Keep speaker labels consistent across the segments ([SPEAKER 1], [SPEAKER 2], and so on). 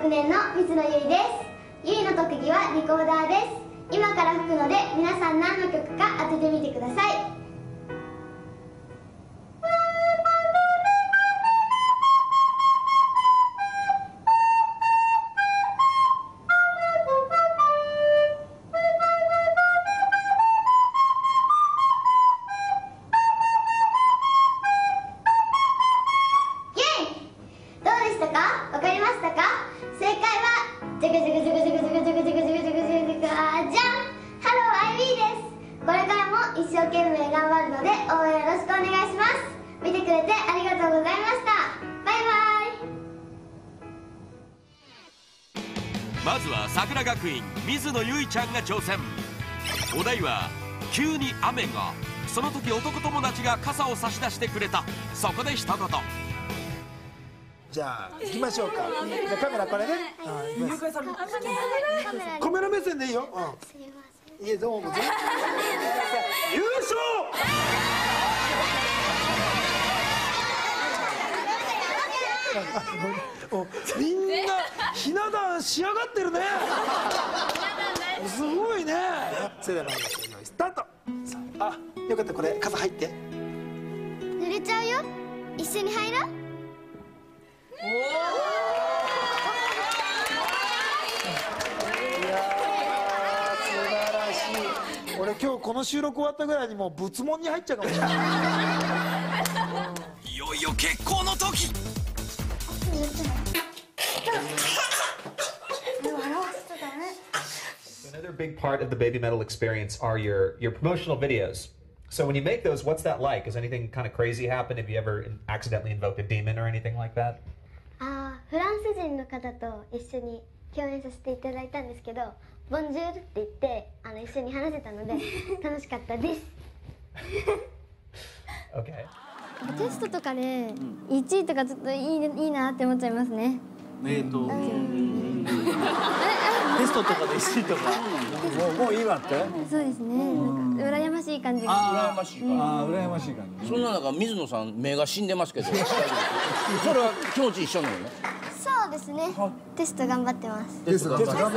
[SPEAKER 1] 6年の水野ゆいです。ゆいの特技はリコーダーです。今から吹くので皆さん何の曲か当ててみてください。わかりましたか？正解はジャグジャグジャグジャグジャグジャグジャグジャグジャグジャグジャグじゃん、ハローアイビーです。これからも一生懸命頑張るので応援よろしくお願いします。見てくれてありがとうございました。バイ
[SPEAKER 2] バイ。まずは桜学院水野ゆいちゃんが挑戦。お題は急に雨が、その時男友達が傘を差し出してくれた、そこで一言。
[SPEAKER 3] じゃあ行きましょうか。じゃあカメラこれね。カメラ目線でいいよ。
[SPEAKER 1] すみません。
[SPEAKER 3] いえどうも。優勝。みんなひな壇仕上がってるね。すごいね。それでは参りましょう。用意スタート。あ、よかった、これ傘入って。
[SPEAKER 1] 濡れちゃうよ。一緒に入ろう。
[SPEAKER 3] いやー素晴らしい。俺今日この収録終わったぐらいにもう仏門に入っちゃうかもしれない。
[SPEAKER 2] いよいよ決行の時。
[SPEAKER 4] Another big part of the Baby Metal experience are your promotional videos. So when you make those, what's that like? Has anything kind of crazy happened? Have you ever accidentally invoked a demon or anything like that?
[SPEAKER 1] フランス人の方と一緒に共演させていただいたんですけど、ボンジュールって言って一緒に話せたので楽しかったです。
[SPEAKER 4] Okay.
[SPEAKER 1] テストとかで1位とかちょっといいなって思っちゃいますね。
[SPEAKER 5] テストとかで1位とかもういいわって。
[SPEAKER 1] そうですね。なんか羨ましい感じが。
[SPEAKER 5] 羨ましいか。羨ましい感じ。
[SPEAKER 6] そんな中水野さん目が死んでますけど。それは気持ち一緒なのね。
[SPEAKER 1] そうですね。テスト頑張ってます。
[SPEAKER 5] テスト頑張ってます。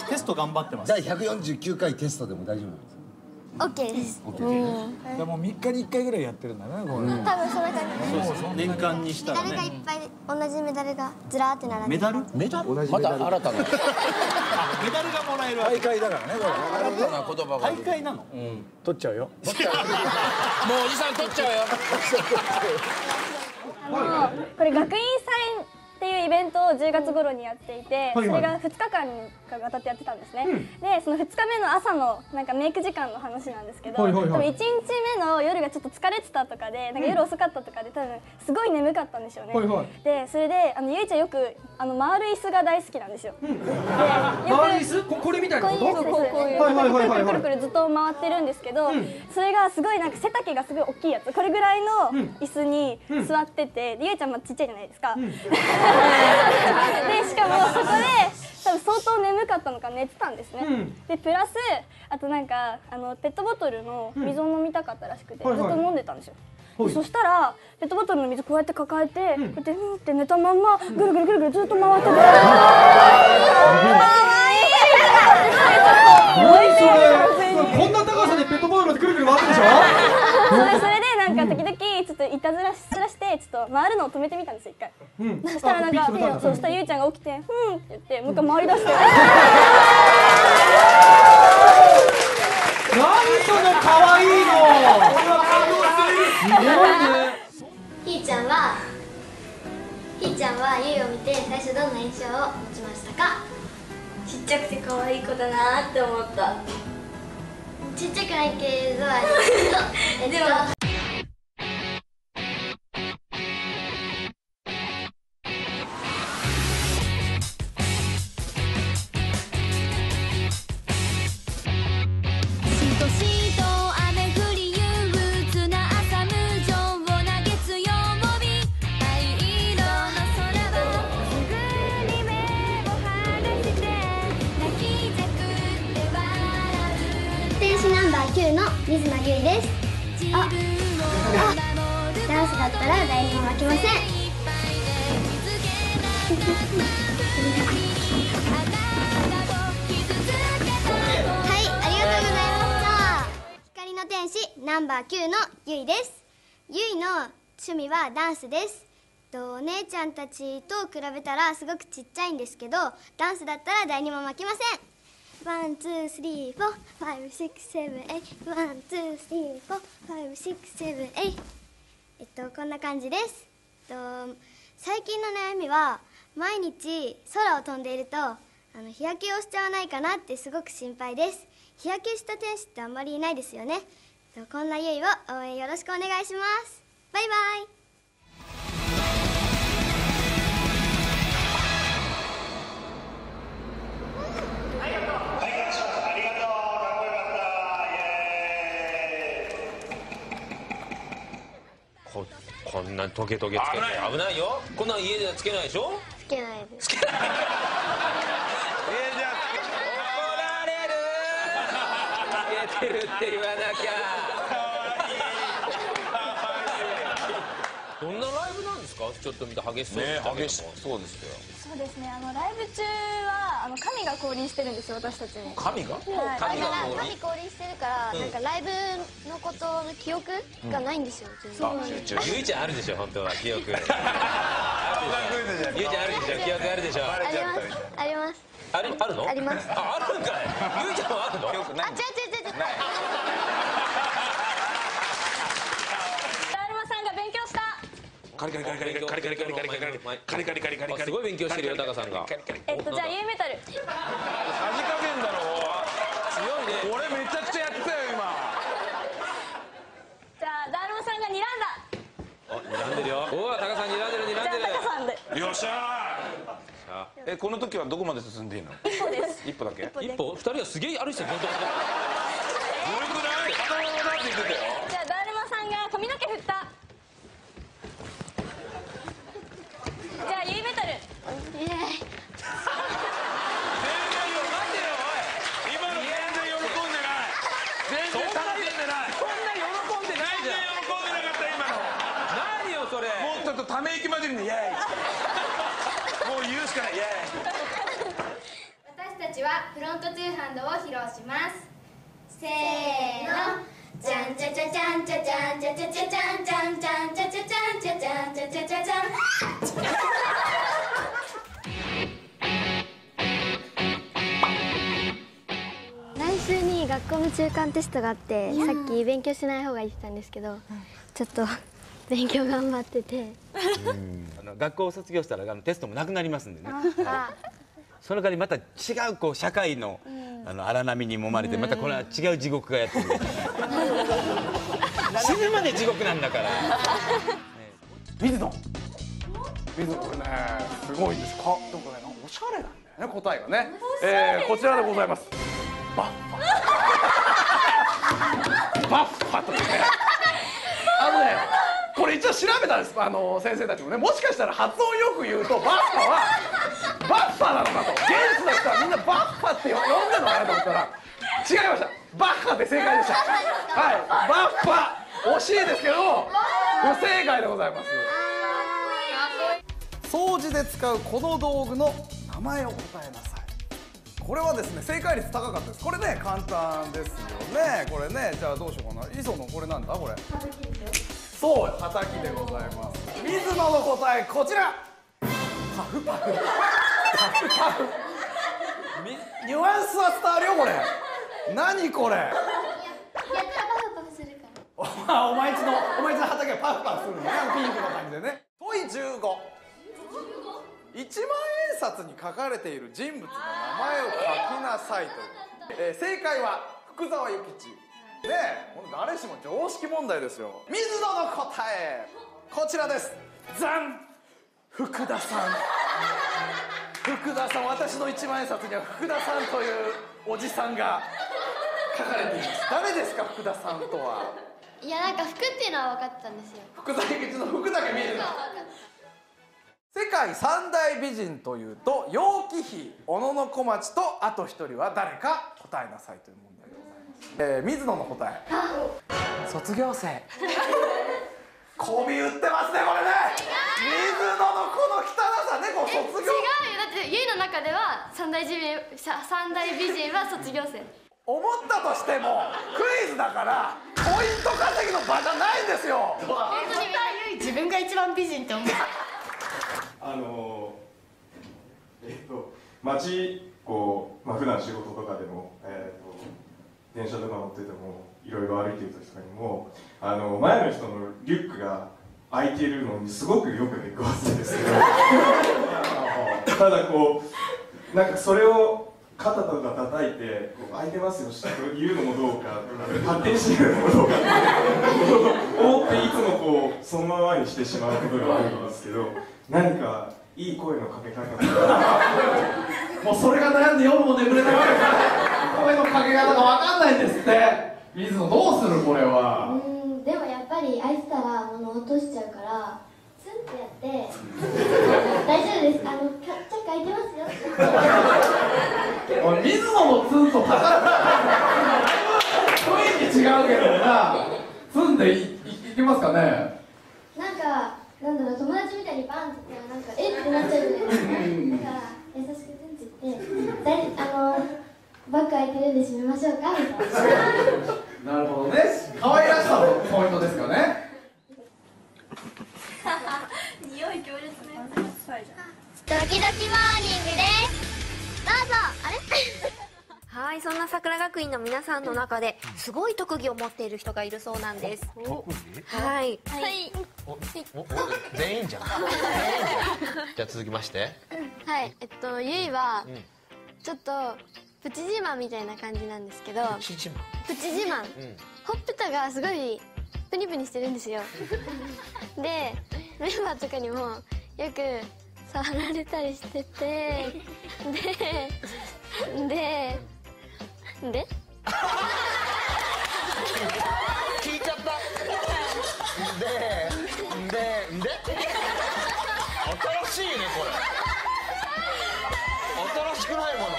[SPEAKER 5] テスト頑張ってます。
[SPEAKER 7] 第149回テストでも大丈夫なんですか？
[SPEAKER 1] オッケーです。
[SPEAKER 5] でも3日に1回ぐらいやってるんだな、これ。
[SPEAKER 1] 多分そんな感じ。
[SPEAKER 5] 年間にしたらね。
[SPEAKER 1] メダルがいっぱい同じメダルがずらーって並んで。
[SPEAKER 6] メダル？また新たな。
[SPEAKER 5] メダルがもらえる大会だからね、これ。
[SPEAKER 6] 新たな言葉が。
[SPEAKER 5] 大会なの？取っちゃうよ。もうおじ
[SPEAKER 6] さん取っちゃうよ。
[SPEAKER 8] これ学院祭っていうイベントを10月頃にやっていて、それが2日間にわたってやってたんですね。でその2日目の朝のなんかメイク時間の話なんですけど、多分1日目の夜がちょっと疲れてたとかで、なんか夜遅かったとかで多分すごい眠かったんでしょうね。でそれでゆいちゃんよく回る椅子が大好きなんですよ。で回る
[SPEAKER 9] 椅子？これみたいなこと？
[SPEAKER 8] こういうくるくるずっと回ってるんですけど、それがすごいなんか背丈がすごい大きいやつ、これぐらいの椅子に座ってて、ゆいちゃんちっちゃいじゃないですか。でしかもそこで多分相当眠かったのか寝てたんですね。でプラスあとなんかペットボトルの水を飲みたかったらしくてずっと飲んでたんですよ。そしたらペットボトルの水こうやって抱えてこうやってふんって寝たまんまぐるぐるぐるぐるずっと回ってて、何
[SPEAKER 9] それ？こんな高さでペットボトルでぐるぐる回ってるでしょ？
[SPEAKER 8] それでなんか時々ちょっといたずらしてちょっと回るのを止めてみたんですよ一回。そしたらなんかそうしたらゆいちゃんが起きて「ふん」って言ってもう一回回り出して。
[SPEAKER 9] 何その可愛いの。すごいね。
[SPEAKER 1] ひーちゃんはゆいを見て最初どんな印象を持ちましたか？
[SPEAKER 10] ちっちゃくて可愛い子だなって思った。
[SPEAKER 1] ちっちゃくないけどでもナンバー9の水野ゆいです。ダンスだったら誰にも負けません。 天使ナンバー9のゆいです。ゆいの趣味はダンスです。お姉ちゃんたちと比べたらすごくちっちゃいんですけど、ダンスだったら誰にも負けません。ワンツースリーフォーファイブシックスセブンエイト、ワンツースリーフォーファイブシックスセブンエイト、こんな感じです。最近の悩みは毎日空を飛んでいると日焼けをしちゃわないかなってすごく心配です。日焼けした天使ってあんまりいないですよね。こんなゆいを応援よろしくお願いします。バイバイ。
[SPEAKER 11] こんなトゲトゲつけて危ないよ。こんなん家ではつけないでしょ。
[SPEAKER 1] つけないです。
[SPEAKER 11] つけない。じゃあ怒られる。つけてるって言わなきゃ。どんなライブなんですか。ちょっと見た激しそうですね。激しそうですよ。
[SPEAKER 8] そうですね。ライブ中は神が降臨してるんですよ、私たちに。
[SPEAKER 11] 神が？
[SPEAKER 1] 神降臨してるからなんかライブのことの記憶がないんですよ。
[SPEAKER 11] ゆいちゃんあるでしょ本当は記憶。ゆいちゃんあるでしょ記憶あるでしょ。
[SPEAKER 1] あります。
[SPEAKER 11] あるの？あります。あるんかい。ゆいちゃんはあるの？記憶ない。
[SPEAKER 1] 違う。
[SPEAKER 11] カリカリすごい勉強してるよタカさんが。
[SPEAKER 8] じゃあユーメタル。
[SPEAKER 11] さじ加減だろ。強いね。俺めちゃくちゃやってたよ今。
[SPEAKER 8] じゃあだるまさんが睨んだ。
[SPEAKER 11] 睨んでるよ。おおタカさん睨んでる。
[SPEAKER 8] じゃあタカさんで。
[SPEAKER 11] よっしゃー。この時はどこまで進んでいいの？一歩です。一歩だけ？一歩？二人はすげえ歩いてる。本当。ずるくない？片側だって言ってたよ。
[SPEAKER 8] じゃあだるまさんが髪の毛振った。じゃあユーメタル。
[SPEAKER 11] 全然待てよおい。今の全然喜んでない。全然楽しんでない。そんな喜んでないじゃん。全然喜んでなかった今の。何よそれ。もうちょっとため息混じりにイエーイ。もう言うしかない。イエーイ。
[SPEAKER 12] 私たちはフロントトゥーハンドを披露します。せーの。じゃんちゃちゃちゃんちゃちゃんちゃちゃちゃちゃんちゃんちゃんちゃちゃちゃんちゃちゃんちゃちゃちゃちゃん。
[SPEAKER 1] 来週に学校の中間テストがあって、さっき勉強しない方がいいって言ったんですけど、ちょっと勉強頑張ってて。
[SPEAKER 13] 学校を卒業したらテストもなくなりますんでね。その代わりまた違う社会の荒波に揉まれてまたこれは違う地獄がやってくる。死ぬまで地獄なんだから。
[SPEAKER 9] 水野これねすごいんですか。でもねおしゃれなんだよね答えがね。こちらでございます。バッファというね。これ一応調べたんです先生たちもね。もしかしたら発音よく言うとバッファはバッファなのかと。現地の人はみんなバッファって呼んでるのかなと思ったら違いました。バッハで正解でした。はい、バッファ惜しいですけど不正解でございます。掃除で使うこの道具の名前を答えなさい。これはですね正解率高かったです。これね簡単ですよね。これねじゃあどうしようかな。磯野これなんだこれ。そう、叩きでございます。水野の答えこちら。パフパフパフパフ。ニュアンスは伝わるよこれ。何これ。お前んちの畑はパフパフするのね。ピンクの感じでね。問い15。1万円札に書かれている人物の名前を書きなさいという。正解は福沢諭吉。ねえ、誰しも常識問題ですよ。水野の答えこちらです。ザン福田さん。福田さん、私の1万円札には福田さんというおじさんが書かれています。誰ですか福田さんとは。
[SPEAKER 12] いやなんか服っていうのは分かったんですよ。
[SPEAKER 9] 福沢諭吉の服だけ見えるの。世界三大美人というと楊貴妃、小野小町とあと一人は誰か答えなさいという問題でございます。水野の答え卒業生。媚び売ってますねこれね。水野のこの汚さね。こう卒業
[SPEAKER 10] は三大美人は卒業生。
[SPEAKER 9] 思ったとしてもクイズだからポイント稼ぎの場じゃないんですよ。
[SPEAKER 10] 自分が一番美人って思う。
[SPEAKER 14] 街こう、普段仕事とかでも、電車とか乗っててもいろいろ歩いてる時とかにも前の人のリュックが開いてるのにすごくよく出くわすんですけどただこうなんかそれを肩とか叩いてこう開いてますよと言うのもどうか発展してるのもどうか思っていつもこうそのままにしてしまうことがあるんですけど、何かいい声のかけ方とか
[SPEAKER 9] もうそれが悩んで夜も眠れないわけです。声のかけ方が分かんないんですって。水野どうするこれは。
[SPEAKER 1] でもやっぱり開いてたら物落としちゃうからツンってやって大丈夫です。チャック開いてますよ。
[SPEAKER 9] おい水野のツンと高雰囲気違うけどな。ツンでいけますかね。
[SPEAKER 1] なんだろう、友達みたいにバンって言ったらなんかえってなっちゃうじゃないですか。だから優しくツンって言ってバッグ開いてるんで閉めましょうかみたいな。
[SPEAKER 9] なるほどね。可愛らしさのポイントですかね。
[SPEAKER 10] 匂い強烈なやつ。
[SPEAKER 1] ドキドキモーニングです。どうぞ。あれ
[SPEAKER 15] はい、そんな桜学院の皆さんの中ですごい特技を持っている人がいるそうなんです。はい。
[SPEAKER 16] 全員じゃん。じゃあ続きまして。
[SPEAKER 15] はい、ゆいはちょっとプチ自慢みたいな感じなんですけど。プチ自慢。ほっぺたがすごいプニプニしてるんですよ。で、メンバーとかにもよく触られたりしてて、で
[SPEAKER 16] 聞いちゃった。で新しいねこれ。新しくないも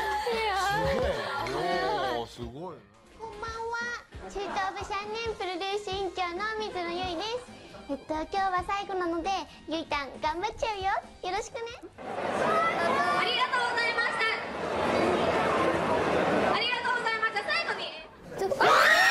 [SPEAKER 16] の。すごい。
[SPEAKER 1] こんばんは。中等部3年プロデュース委員長の水野ゆいです。今日は最後なのでゆいたん頑張っちゃうよ。よろしくね。
[SPEAKER 10] ありがとうございました。ありがとうございました。最後にちょっと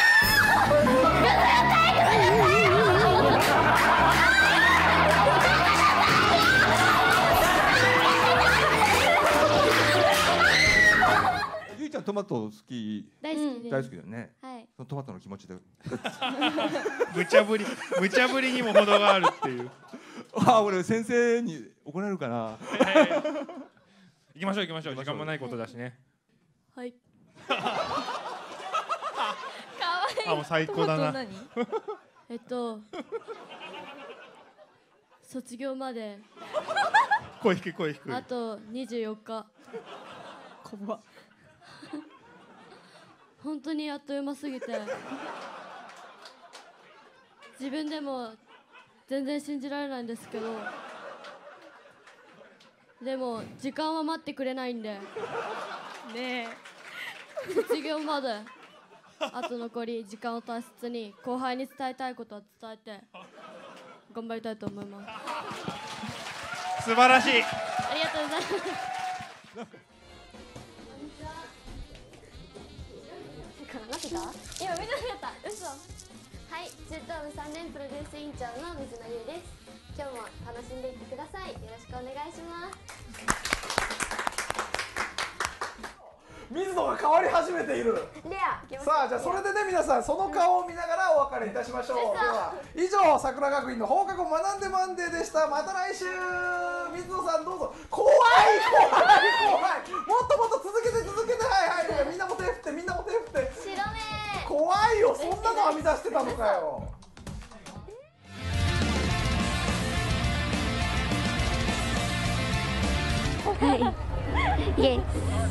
[SPEAKER 17] ゆいちゃんトマト好き。
[SPEAKER 10] 大好きです。
[SPEAKER 17] 大好きだよね。
[SPEAKER 10] はい。
[SPEAKER 17] そのトマトの気持ちで。
[SPEAKER 18] 無茶ぶりにも程があるっていう。
[SPEAKER 17] 俺先生に怒られるかな。
[SPEAKER 18] 行きましょう時間もないことだしね。
[SPEAKER 10] はい。
[SPEAKER 18] もう最高だな。
[SPEAKER 10] 卒業まで
[SPEAKER 18] 声低い
[SPEAKER 10] あと24日。怖っ。本当にあっという間すぎて自分でも全然信じられないんですけど、でも時間は待ってくれないんでねえ、卒業まであと残り時間を大切に後輩に伝えたいことは伝えて頑張りたいと思います。
[SPEAKER 18] 素晴らしい。
[SPEAKER 10] ありがとうございます。
[SPEAKER 1] なってた？今見てなかった。嘘。はい、中等部3年プロデュース委員長の水野ゆいです。今日も楽しんでいってください。よろしくお願いします。
[SPEAKER 9] 水野が変わり始めている。さあ、じゃあそれでね、皆さんその顔を見ながらお別れいたしましょう。では以上、桜学院の放課後学んでマンデーでした。また来週。水野さんどうぞ。怖い。もっともっと続けて、はい、みんなも手振って。
[SPEAKER 1] 白目。
[SPEAKER 9] 怖いよ、そんなの編み出してたのかよ。
[SPEAKER 10] イエ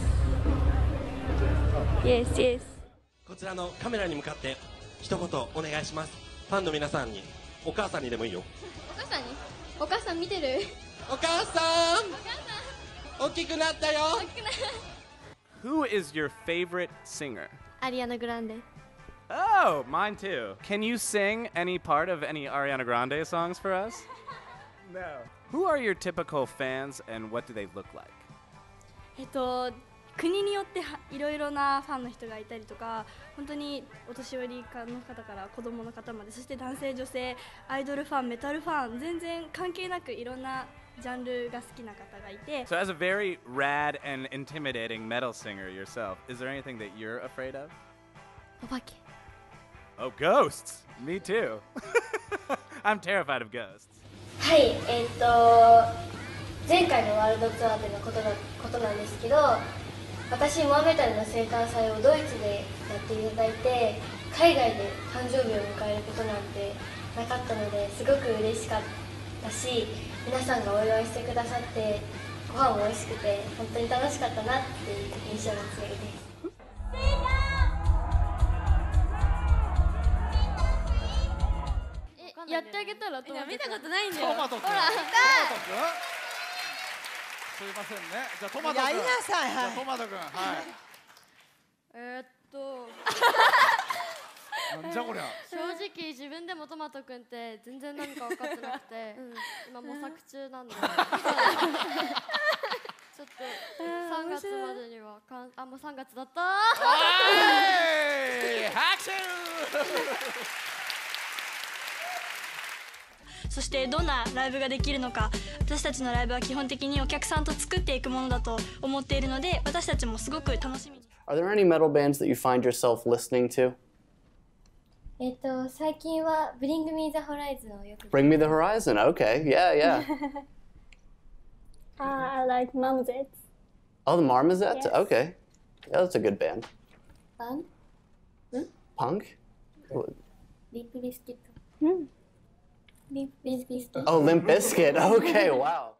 [SPEAKER 10] ス。
[SPEAKER 19] こちらのカメラに向かって一言お願いします。ファンの皆さんに、お母さんにでもいいよ。
[SPEAKER 10] お母さん見てる？
[SPEAKER 19] お母さん大きくなったよ。
[SPEAKER 20] Who is your favorite singer?
[SPEAKER 10] アリアナ・グランデ。
[SPEAKER 20] Oh, mine too. Can you sing any part of any Ariana Grande songs for us?
[SPEAKER 19] No.
[SPEAKER 20] Who are your typical fans and what do they look like?
[SPEAKER 8] 国によっていろいろなファンの人がいたりとか、本当にお年寄りの方から子供の方まで、そして男性女性、アイドルファン、メタルファン、全然関係なくいろんなジャンルが好きな方がいて。
[SPEAKER 20] So as a very rad and intimidating metal singer yourself, is there anything that you're afraid of?
[SPEAKER 15] お化け。
[SPEAKER 20] Oh, ghosts! Me too. I'm terrified of ghosts.
[SPEAKER 15] はい、前回のワールドツアーでのことなんですけど、私モアメタルの生誕祭をドイツでやっていただいて、海外で誕生日を迎えることなんてなかったので、すごく嬉しかったし、皆さんがお祝いしてくださって、ご飯も美味しくて本当に楽しかったなっていう印象が強いです。
[SPEAKER 10] やってあげたらトマト君。
[SPEAKER 15] 見たことないんだよ。
[SPEAKER 9] トマト君。
[SPEAKER 15] ほら、
[SPEAKER 9] トマト君。すいませんね。じゃあトマト君。
[SPEAKER 21] やりなさい。
[SPEAKER 9] じゃあトマト君。はい。なんじゃこりゃ。
[SPEAKER 10] 正直自分でもトマト君って全然何か分かってなくて、今模索中なんで。ちょっと3月までにはもう3月だった。
[SPEAKER 9] 拍手。
[SPEAKER 8] そしてどんなライブができるのか、私たちのライブは基本的にお客さんと作っていくものだと思っているので、私たちもすごく楽しみに。
[SPEAKER 22] Are there any metal bands that you find yourself listening to?
[SPEAKER 15] 最近は Bring Me the Horizon をよく。
[SPEAKER 22] Bring Me the Horizon. Okay, yeah, yeah.
[SPEAKER 8] I like Marmozets.
[SPEAKER 22] Oh, the Marmozets?
[SPEAKER 8] Yes.
[SPEAKER 22] Okay. Yeah, that's a good band.
[SPEAKER 15] Band?
[SPEAKER 22] Punk?
[SPEAKER 15] Limp Bizkit. Limp Bizkit.
[SPEAKER 22] Oh, Limp Bizkit. Okay, wow.